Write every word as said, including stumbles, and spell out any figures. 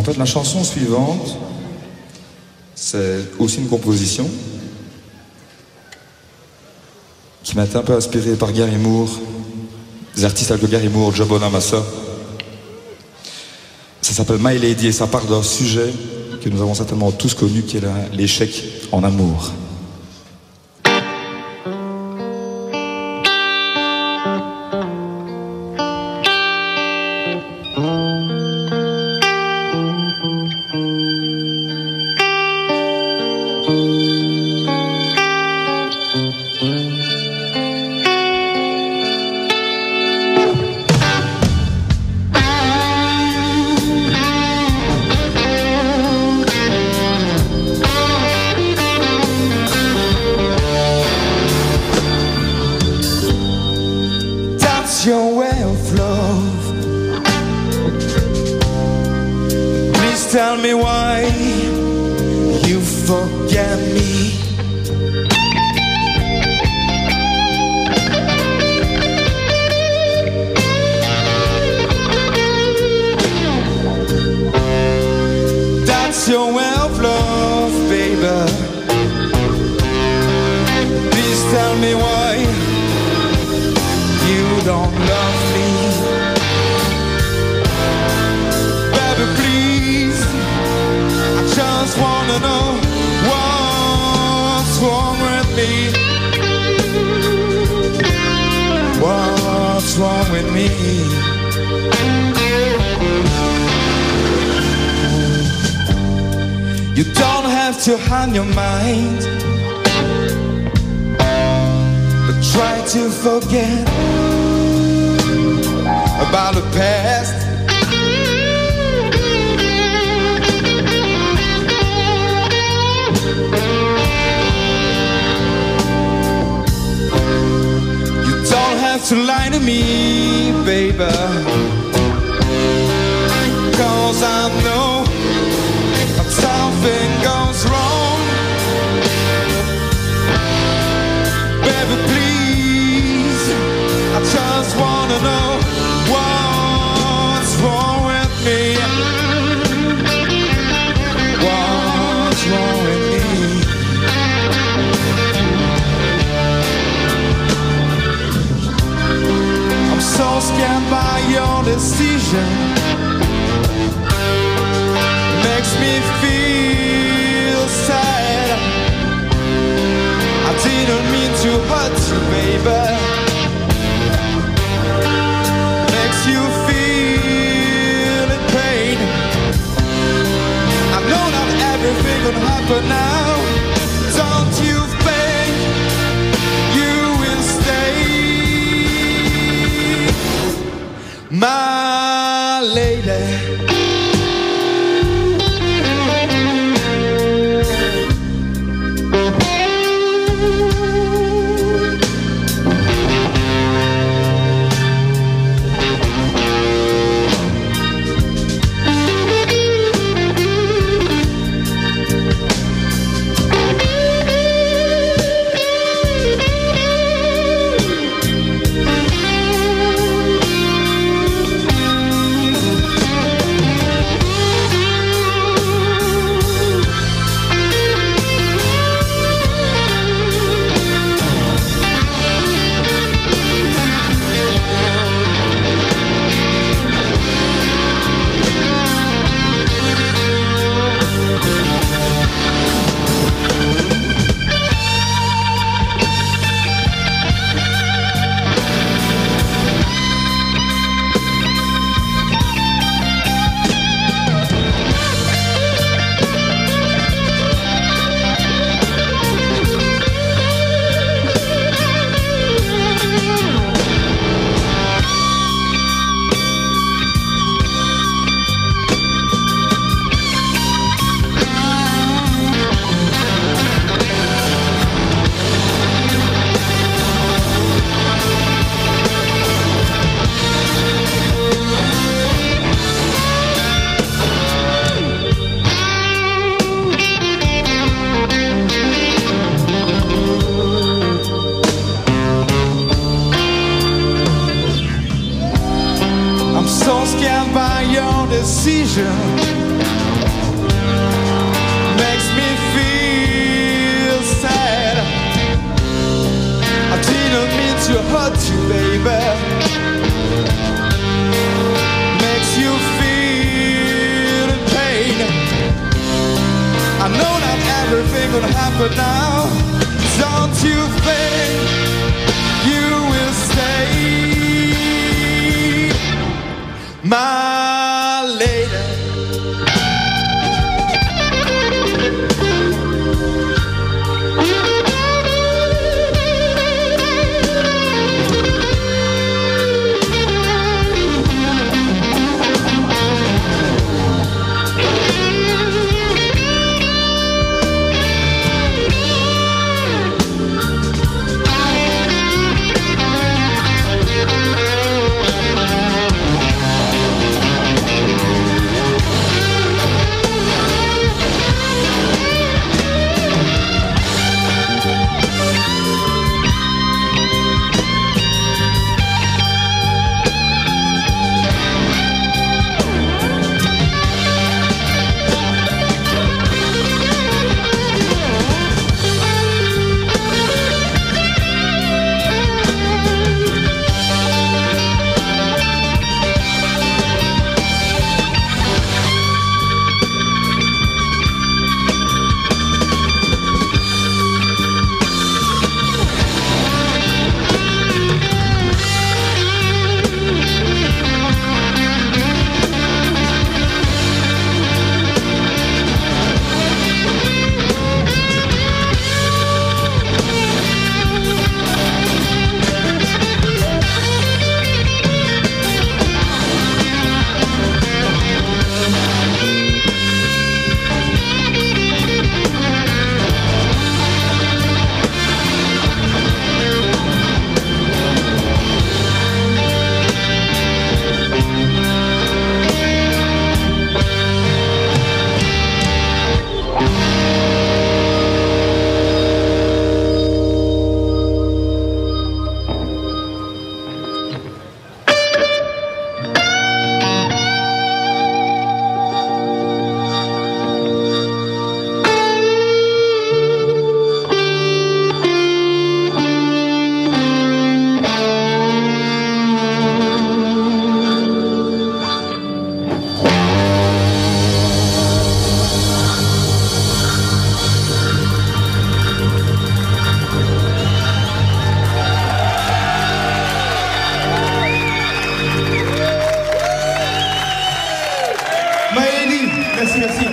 fait, la chanson suivante, c'est aussi une composition qui m'a été un peu inspirée par Gary Moore, des artistes avec Gary Moore, Joe Bonamassa. Ça s'appelle My Lady et ça part d'un sujet que nous avons certainement tous connu, qui est l'échec en amour. Your way of love. Please tell me why you forget me. That's your way of love, baby. Please tell me why you don't love me. Baby, please, I just wanna know what's wrong with me. What's wrong with me? You don't have to hide your mind, but try to forget about the past. You don't have to lie to me, baby, 'cause I know that something goes wrong. Baby, please, I just wanna know what's wrong with me. What's wrong with me? I'm so scared by your decision. Makes me feel sad. I didn't mean to hurt you, baby. Makes you feel in pain. I know not everything will happen now. Don't you think you will stay, my lady? So scared by your decision. gonna happen now. Don't you think you will stay, my lady? Maëlie, merci, merci.